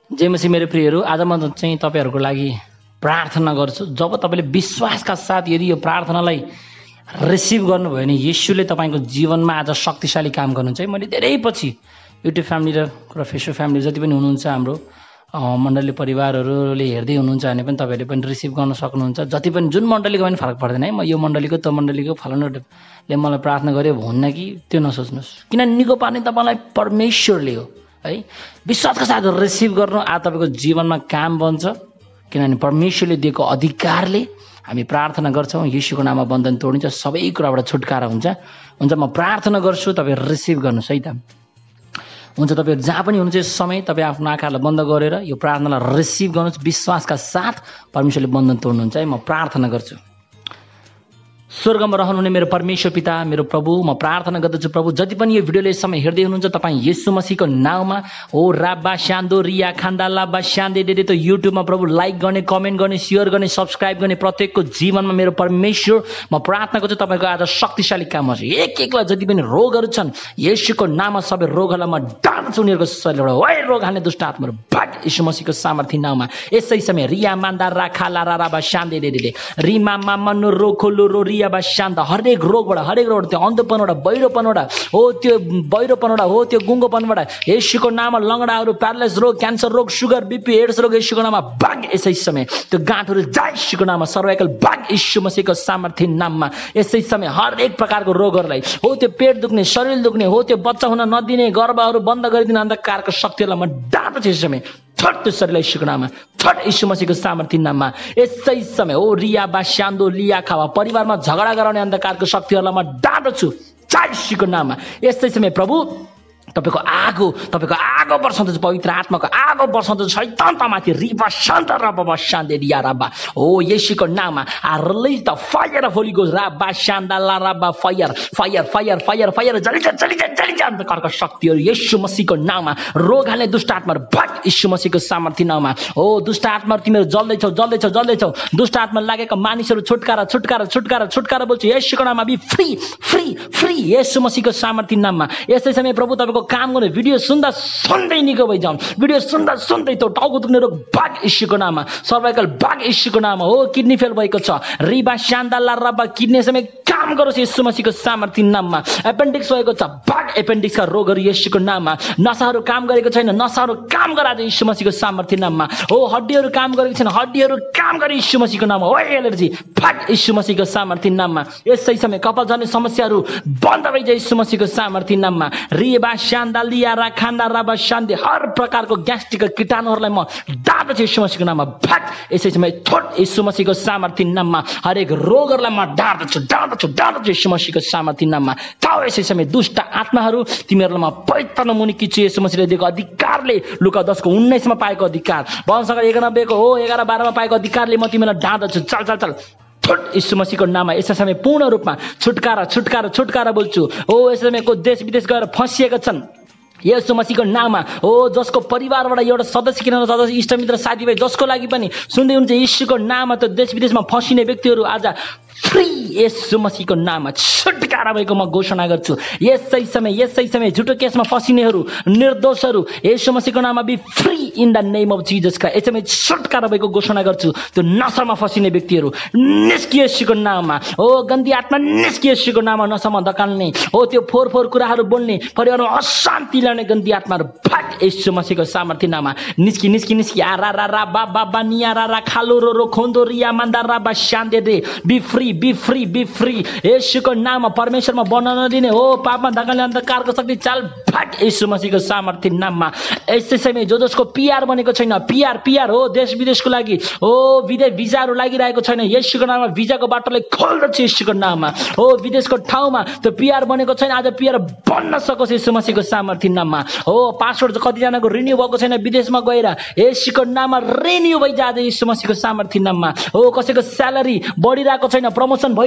जय मसीह मेरो प्रियहरू, आज म चाहिँ तपाईहरुको लागि प्रार्थना गर्छु। जब तपाईले विश्वासका साथ यदि यो प्रार्थनालाई रिसिभ गर्नुभयो भने येशूले तपाईको जीवनमा आज शक्तिशाली काम गर्नुहुन्छ है। मैले धेरै पछि युट्युब फ्यामिली र फेसबुक फ्यामिली जति पनि हुनुहुन्छ हाम्रो मण्डली परिवारहरूले हेर्दै हुनुहुन्छ भने पनि तपाईहरुले पनि रिसिभ गर्न सक्नुहुन्छ। जति पनि जुन मण्डलीको पनि फरक पर्दैन है। म यो मण्डलीको त मण्डलीको फलानुले मलाई प्रार्थना गर्यो भन्न कि त्यो नसोच्नुस्, किन निको पार्ने तपाईलाई परमेश्वरले हो है। विश्वासका साथ रिसिभ गर्नु आज तपाईको जीवनमा काम बन्छ, किनभने परमेश्वरले दिएको अधिकारले हामी प्रार्थना गर्छौं। येशूको नाममा बन्धन तोडिन्छ, सबै कुराबाट छुटकारा हुन्छ। म प्रार्थना गर्छु, तपाईहरु रिसिभ गर्नुस् है त। हुन्छ, तपाईहरु जहाँ पनि हुनुहुन्छ यस समय तपाई आफ्नो आँखालाई बन्द गरेर यो प्रार्थनालाई रिसिभ गर्नुस्। विश्वासका साथ परमेश्वरले बन्धन तोड्नुहुन्छ है। म प्रार्थना गर्छु। स्वर्गमा रहनुहुने मेरो परमेश्वर पिता, मेरो प्रभु, म प्रार्थना गर्दछु प्रभु, जति पनि यो भिडियोले यस समय हेर्दै हुनुहुन्छ तपाई येशू मसीहको नाममा ओ राबा शान्दो रिया खान्दा लाबा शान्दे देदे त युट्युबमा प्रभु लाइक गर्ने, कमेन्ट गर्ने, शेयर गर्ने, सब्स्क्राइब गर्ने प्रत्येकको जीवनमा मेरो परमेश्वर म प्रार्थना गर्छु तपाईको आज शक्तिशाली काम होस्। एक एकलाई जति पनि रोगहरू छन् येशूको नाममा सबै रोगहरूलाई म डाल्छु उनीहरुको शरीरबाट। ओइ रोग हान्ने दुष्ट आत्माहरू भाग येशू मसीहको सामर्थ्य नाममा। यसै समय रिया मान्दा राखा लारा राबा शान्दे देदे रिमा मामनो रोखोलो रो रिया शान्त हरेक रोगबाट त्यो अन्धपनबाट, बहिरोपनबाट हो, त्यो बहिरोपनबाट हो, त्यो गुङ्गोपनबाट येशूको नाममा लंगडाहरू, प्यारालाइज रोग, क्यान्सर रोग, सुगर, बीपी, एड्स रोग येशूको नाममा भाग यसै समय। त्यो गाँठहरू जाय येशूको नाममा, सर्वाइकल भाग येशू मसीहको सामर्थ्य नाममा। यसै समय हरेक प्रकारको रोगहरूलाई हो, त्यो पेट दुख्ने, शरीर दुख्ने हो, त्यो बच्चा हुन नदिने, गर्भहरू बन्द गरिदिने अन्धकारको शक्तिहरूलाई म डाट्छु यसै समय। थट त्यो शरीरलाई येशूको नाममा, थट येशू मसीहको सामर्थ्य नाममा। यसै समय ओ रिया बा शान्दो लिया खावा परिवारमा झगडा गराउने अन्धकारको शक्तिहरूलाई म डाट्छु येशूको नाममा। यसै समय प्रभु तपाईको आगो बर्साउँछ, पवित्र आत्माको आगो बर्साउँछ शैतानमाथि। रिबा शान्त रबा शान्दे रिया रबा ओ येशूको नाममा। आ release the fire of holy ghost रबा शान्दा ला रबा fire fire fire fire fire जलिजा अन्धकारको शक्तिहरू येशू मसीहको नाममा। रोग हाल्ने दुष्ट आत्माहरू भाग येशू मसीहको सामर्थ्य नाममा। ओ दुष्ट आत्माहरू तिमीहरू जल्दैछौ। दुष्ट आत्मा लागेका मानिसहरू छुटकारा बोल्छु येशूको नाममा। बी फ्री येशू मसीहको सामर्थ्य नाममा। यसै समय प्रभु तपाईको काम गर्ने भिडियो सुन्दै निको भइजाउँ। भिडियो सुन्दै त्यो टाउको दुख्ने रोग भाग येशूको नाममा, सर्वाइकल भाग येशूको नाममा। हो किडनी फेल भएको छ रिबा शान्दाला रबा किडनी समय काम गरोस् येशू मसीहको सामर्थ्य नाममा। एपेन्डिक्स भएको छ भाग एपेन्डिक्सका रोगहरू येशूको नाममा। नसाहरू काम गरेको छैन, नसाहरू काम गराज येशू मसीहको सामर्थ्य नाममा। हो हड्डीहरू काम गरेको छैन, हड्डीहरू काम गरे येशू मसीहको नाममा। हो एलर्जी भाग येशू मसीहको सामर्थ्य नाममा। यसै समय कपाल झर्ने समस्याहरू बन्द भइजाए येशू मसीहको सामर्थ्य नाममा। रिबा शान्दा लिया रा खान्दा रबा शान्ति हर प्रकारको ग्यास्ट्रिकको कीटाणुहरूलाई म डाट्छु येशू मसीहको नाममा। भाग यसै समय थोट येशू मसीहको सामर्थ्य नाममा। हरेक रोगहरूलाई म डाट्छु येशू मसीहको सामर्थ्य नाममा। ताऊ यसै समय दुष्ट आत्माहरू तिमीहरूलाई म पवित्र नमुनि किच्छु येशू मसीहले दिएको अधिकारले। लुका 10:19 मा पाएको अधिकार, वंशका 91 को हो 11-12 मा पाएको अधिकारले म तिमीलाई डाट्छु। चल येशू मसीहको नाममा। यसै समय पूर्ण रूपमा छुटकारा बोल्छु। हो यसै समयको देश विदेश गएर फसिएका छन् येशू मसीहको नाममा। हो जसको परिवारबाट एउटा सदस्य किन सदस्य इष्टमित्र साथीभाइ जसको लागि पनि सुन्दै हुनुहुन्छ येशूको नाममा, त्यो देश विदेशमा फसिने व्यक्तिहरू आज फ्री येशू मसीहको नाममा छुटकारा भएको म घोषणा गर्छु। यसै समय झुटो केसमा फसिनेहरू, निर्दोषहरू येशू मसीहको नाममा be free in the name of Jesus Christ. यसै समय छुटकारा भएको घोषणा गर्छु। त्यो नसामा फसिने व्यक्तिहरू निस्किए येशूको नाममा। हो गन्दी आत्मा निस्किए येशूको नाममा। नसामा धकाल्ने हो, त्यो फोर कुराहरू बोल्ने, परिवारमा अशान्ति ल्याउने गन्दी आत्माहरू भाग येशू मसीहको सामर्थ्य नाममा। निस्की आ रा रा बा निया रा खालो रो खोन्दो रिया मान्दा रा बा शान्ते दे। बी फ्री येशूको नाममा। परमेश्वरमा बन्न नदिने हो, पापमा धकाल्ने अन्धकारको शक्ति चाल भाग येशू मसीहको सामर्थ्य नाममा। यसै समय जसको पिआर बनेको छैन, पिआर हो देश विदेशको लागि हो, विदेश भिजाहरू लागिरहेको छैन येशूको नाममा। भिजाको बाटोलाई खोल्दछ येशूको नाममा। हो विदेशको ठाउँमा त्यो पिआर बनेको छैन, आज पिआर बन्न सकोस् येशू मसीहको सामर्थ्य नाममा। हो पासपोर्ट कतिजनाको रिन्यू भएको छैन, विदेशमा गएर येशूको नाममा रिन्यू भइजाए येशू मसीहको सामर्थ्य नाममा। हो कसैको स्यालेरी बढिरहेको छैन, प्रमोसन भइरहेको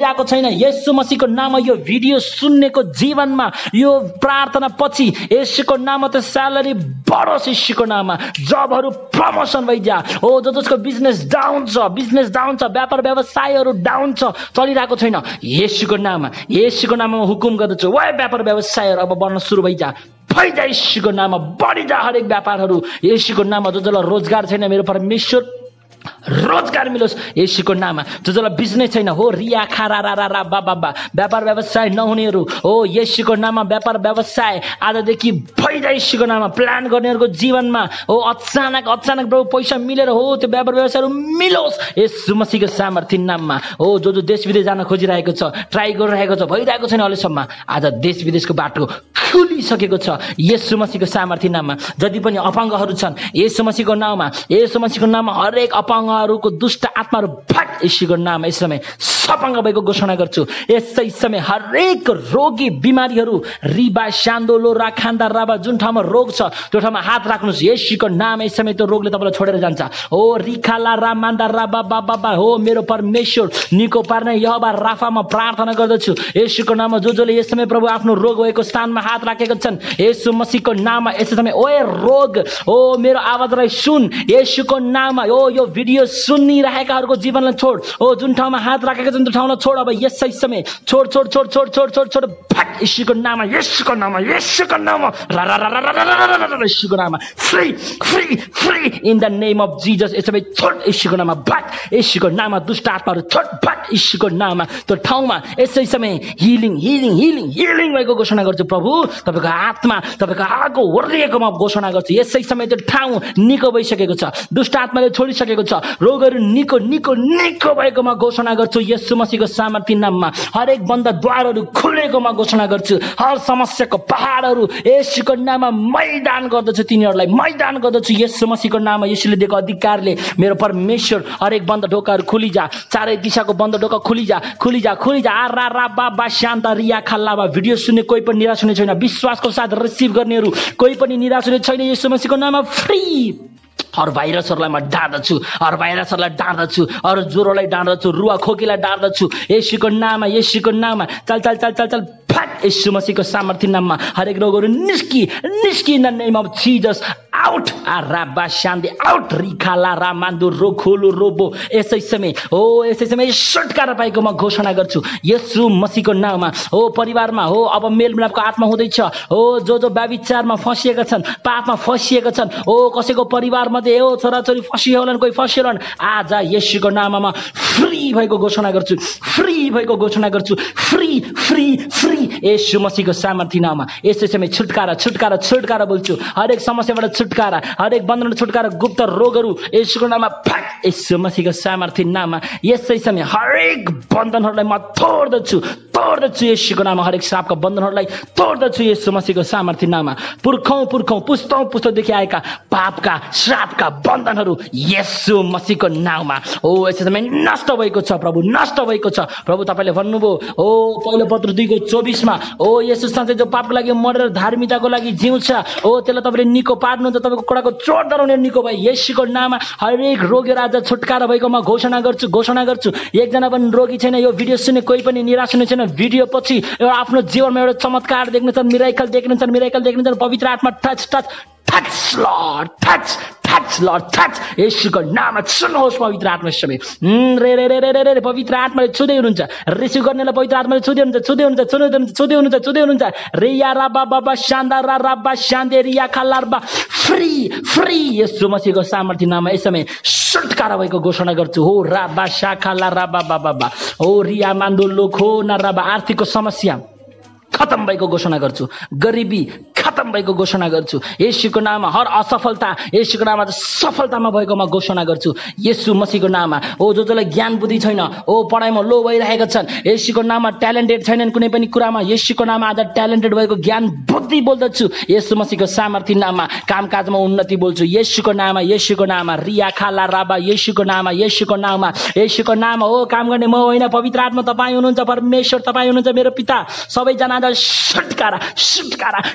भइरहेको छैन। येशू मसीहको नाममा यो भिडियो सुन्नेको जीवनमा यो प्रार्थना पछि येशूको नाममा त स्यालेरी बढोस्, येशूको नाममा जबहरू प्रमोसन भइजा। जसको बिजनेस डाउन छ, व्यापार व्यवसायहरू डाउन छ, चलिरहेको छैन, येशूको नाममा हुकुम गर्दछु, व्यापार व्यवसायहरू अब बढ्न सुरु भइजा, येशूको नाममा बढिजा हरेक व्यापारहरू। येशूको नाममा जसलाई रोजगार छैन मेरो परमेश्वर रोजगार मिलोस् येशूको नाममा। जसलाई बिजनेस छैन रिया खारा रा रा रा बाबा व्यापार व्यवसाय नहुनेहरू येशूको नाममा व्यापार व्यवसाय आजदेखि भइजा येशूको नाममा। प्लान गर्नेहरूको जीवनमा अचानक प्रभु पैसा मिलेर त्यो व्यापार व्यवसायहरू मिलोस् येशू मसीहको सामर्थ्य नाममा। जो देश विदेश जान खोजिरहेको छ, ट्राई गरिरहेको छ, भइरहेको छैन अहिलेसम्म, आज देश विदेशको बाटो खुलिसकेको छ येशू मसीहको सामर्थ्य नाममा। जति पनि अपाङ्गहरू छन् येशू मसीहको नाममा हरेक अपाङ्गहरूको दुष्ट आत्माहरू भाग येशूको नाममा यस समय सपाङ्ग भएको घोषणा गर्छु। यसै समय हरेक रोगी बिमारीहरू रिबा शान्दोलो राखान्दा राबा जुन ठाउँमा रोग छ त्यो ठाउँमा हात राख्नुहोस् येशूको नाममा। यस समय त्यो रोगले तपाईँलाई छोडेर जान्छ। रिखाला रामान्दा राबा बाबा मेरो परमेश्वर निको पार्ने यहोवा राफामा प्रार्थना गर्दछु येशूको नाममा। जसले यस समय प्रभु आफ्नो रोग भएको स्थानमा हात राखेका छन् येशू मसीहको नाममा यस समय रोग मेरो आवाजलाई सुन येशूको नाममा। यो भिडियो सुनिरहेकाहरूको जीवनलाई छोड, जुन ठाउँमा हात राखेका छन् त्यो ठाउँलाई छोड अब यसै समय छोड भाग येशूको नाममा येशूको नाममा येशूको नाममा free in the name of Jesus. यस समय छोड येशूको नाममा भाग येशूको नाममा। दुष्ट आत्माहरू छोड भाग येशूको नाममा। त्यो ठाउँमा यसै समय हिलिङ भएको घोषणा गर्छु प्रभु। तपाईँको आत्मा तपाईँको आगो ओर्लिएकोमा घोषणा गर्छु यसै समय त्यो ठाउँ निको भइसकेको छ, दुष्ट आत्माले छोडिसकेको छ, रोगहरू निको भएकोमा घोषणा गर्छु येशू मसीहको सामर्थ्य नाममा। हरेक बन्द द्वारहरू खुलेकोमा घोषणा गर्छु। हर समस्याको पहाडहरू येशूको नाममा मैदान गर्दछु, तिनीहरूलाई मैदान गर्दछु येशू मसीहको नाममा। येशूले दिएको अधिकारले मेरो परमेश्वर हरेक बन्द ढोकाहरू खुलिजा, चारै दिशाको बन्द ढोका खुलिजा आ रा रा बा शान्त रिया खल्लाबा। भिडियो सुन्ने कोही पनि निराश हुने छैन, विश्वासको साथ रिसिभ गर्नेहरू कोही पनि निराश हुने छैन येशू मसीहको नाममा। फ्री हर भाइरसहरूलाई म डाँड्दछु, अरू ज्वरोलाई डाँड्दछु, रुवा खोकीलाई डाँड्दछु येशूको नाममा। चल भाग येशू मसीहको सामर्थ्य नाममा। हरेक रोगहरू निस्की in the name of Jesus out. राबा शान्ति आउट रिखाला रामान्दो रोखोलो रोबो। यसै समय छुटकारा पाएको म घोषणा गर्छु येशू मसीहको नाममा। परिवारमा अब मेलमिलापको आत्मा हुँदैछ। जो व्यभिचारमा फसिएका छन्, पापमा फसिएका छन्, कसैको परिवारमध्ये छोराछोरी फसिए होलान्, कोही फसिए होलान्, आज येशूको नाममा फ्री भएको घोषणा गर्छु। फ्री येशू मसीहको सामर्थ्य नाममा। यसै समय छुटकारा बोल्छु। हरेक समस्याबाट छुटकारा, हरेक बन्धनबाट छुटकारा, गुप्त रोगहरू येशूको नाममा भाग येशू मसीहको सामर्थ्य नाममा। यसै समय हरेक बन्धनहरूलाई म तोड्दछु येशूको नाममा। हरेक श्रापका बन्धनहरूलाई तोड्दछु येशू मसीहको सामर्थ्य नाममा। पुर्खौं पुस्तौँदेखि आएका पापका श्रापका बन्धनहरू येशू मसीहको नाममा यसै समय नष्ट भएको छ प्रभु। तपाईँले भन्नुभयो पहिलो पत्र 2:24 येशू साँच्चै जो पापको लागि मरेर धार्मिकताको लागि जिउँछ त्यसलाई तपाईँले निको पार्नुहुन्छ, तपाईँको कुराको चोट डराउने निको भयो येशूको नाममा। हरेक रोगीहरू आज छुटकारा भएको म घोषणा गर्छु। एकजना पनि रोगी छैन, यो भिडियो सुन्ने कोही पनि निराश हुने छैन। भिडियो पछि आफ्नो जीवनमा एउटा चमत्कार देख्नेछन्, मिराकल देख्नेछन्। पवित्र आत्मा टच येशूको नाममा सुन्नुहोस् पवित्र आत्मा समय रे पवित्र आत्माले छुँदै हुनुहुन्छ। रिसिभ गर्नेलाई पवित्र आत्माले छुँदै हुनुहुन्छ। रिया राबा बाबा शान्दा राबा शान्ते रिया खल्लारबा फ्री येशू मसीहको सामर्थ्य नाममा यस समय छुटकारा भएको घोषणा गर्छु। राबा शाखाला राबा बाबा रिया मान्दो लोखो न राबा। आर्थिकको समस्या खत्म भएको घोषणा गर्छु, गरिबी खत्म भएको घोषणा गर्छु येशूको नाममा। हर असफलता येशूको नाममा सफलतामा भएको म घोषणा गर्छु येशू मसीहको नाममा। जसलाई ज्ञान बुद्धि छैन, पढाइमा लो भइरहेका छन्, येशूको नाममा ट्यालेन्टेड छैनन् कुनै पनि कुरामा, येशूको नाममा आज ट्यालेन्टेड भएको ज्ञान बुद्धि बोल्दछु येशू मसीहको सामर्थ्य नाममा। कामकाजमा उन्नति बोल्छु येशूको नाममा। रिया खाला राबा येशूको नाममा। काम गर्ने म होइन, पवित्र आत्मा तपाईँ हुनुहुन्छ, परमेश्वर तपाईँ हुनुहुन्छ, मेरो पिता। सबैजना आज छुटकारा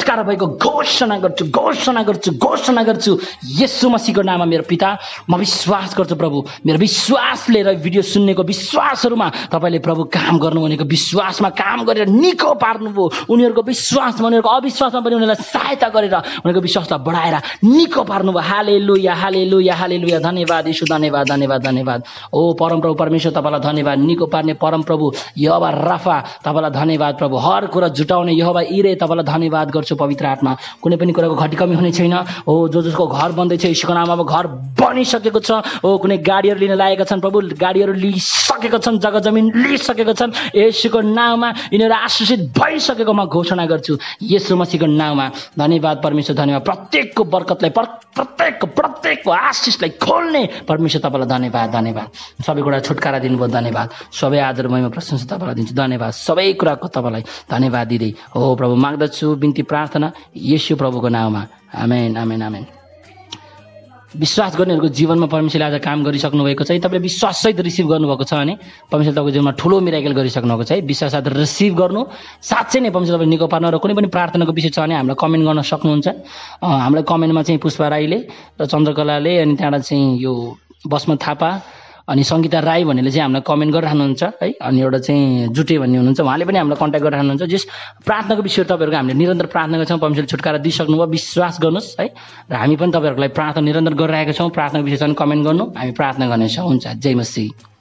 छुटकारा भएको घोषणा गर्छु येशू मसीहको नाममा मेरो पिता। म विश्वास गर्छु प्रभु, मेरो विश्वास लिएर भिडियो सुन्नेको विश्वासहरूमा तपाईँले प्रभु काम गर्नु भनेको विश्वासमा काम गरेर निको पार्नुभयो। उनीहरूको विश्वासमा, उनीहरूको अविश्वासमा पनि उनीहरूलाई सहायता गरेर उनीहरूको विश्वासलाई बढाएर निको पार्नुभयो। हालेलुया हालेलुया हालेलुया। धन्यवाद यीशु, धन्यवाद धन्यवाद धन्यवाद। ओ परमप्रभु परमेश्वर तपाईँलाई धन्यवाद। निको पार्ने परमप्रभु यहोवा राफा तपाईँलाई धन्यवाद प्रभु। हर कुरा जुटाउने यहोवा इरे तपाईँलाई धन्यवाद गर्छु पवित्र आत्मा। कुनै पनि कुराको घटी कमी हुने छैन। ओ जसको घर बन्दैछ यीशुको नाममा अब घर बनिसकेको छ। ओ कुनै गाडीहरू लिन लागेका छन् प्रभु, गाडीहरू लिइसकेका छन्, जग्गा जमिन लिइसकेका छन्। येशूको नाममा यिनीहरू आशीषित भइसकेको म घोषणा गर्छु येशू मसीहको नाममा। धन्यवाद परमेश्वर, धन्यवाद। प्रत्येकको बरकतलाई, प्रत्येकको आशीषलाई खोल्ने परमेश्वर तपाईँलाई धन्यवाद धन्यवाद। सबै कुरा छुटकारा दिनुभयो, धन्यवाद। सबै आदर महिमा प्रशंसा तपाईँलाई दिन्छु, धन्यवाद। सबै कुराको तपाईँलाई धन्यवाद दिँदै हो प्रभु माग्दछु बिन्ती प्रार्थना येशू प्रभुको नाममा। आमेन आमेन आमेन। विश्वास गर्नेहरूको जीवनमा परमेश्वरले आज काम गरिसक्नु भएको छ। तपाईँले विश्वाससहित रिसिभ गर्नुभएको छ भने परमेश्वर तपाईँको जीवनमा ठुलो मिराकल गरिसक्नु भएको छ। विश्वाससाथ रिसिभ गर्नु, साँच्चै नै परमेश्वर तपाईँले निको पार्नु। र कुनै पनि प्रार्थनाको विषय छ भने हामीलाई कमेन्ट गर्न सक्नुहुन्छ। हामीलाई कमेन्टमा चाहिँ पुष्पा राईले र चन्द्रकलाले, अनि त्यहाँबाट चाहिँ यो बसमा थापा अनि सङ्गीता राई भन्नेले चाहिँ हामीलाई कमेन्ट गरिरहनुहुन्छ है। अनि एउटा चाहिँ जुटे भन्ने हुनुहुन्छ, उहाँले पनि हामीलाई कन्ट्याक्ट गरिरहनुहुन्छ। जस प्रार्थनाको विषय तपाईँहरूको हामीले निरन्तर प्रार्थना गर्छौँ, परमेश्वरले छुटकारा दिइसक्नुभयो, विश्वास गर्नुहोस् है। र हामी पनि तपाईँहरूलाई प्रार्थना निरन्तर गरिरहेका छौँ। प्रार्थनाको विषय छ भने कमेन्ट गर्नु, हामी प्रार्थना गर्नेछौँ। हुन्छ, जय मसीह।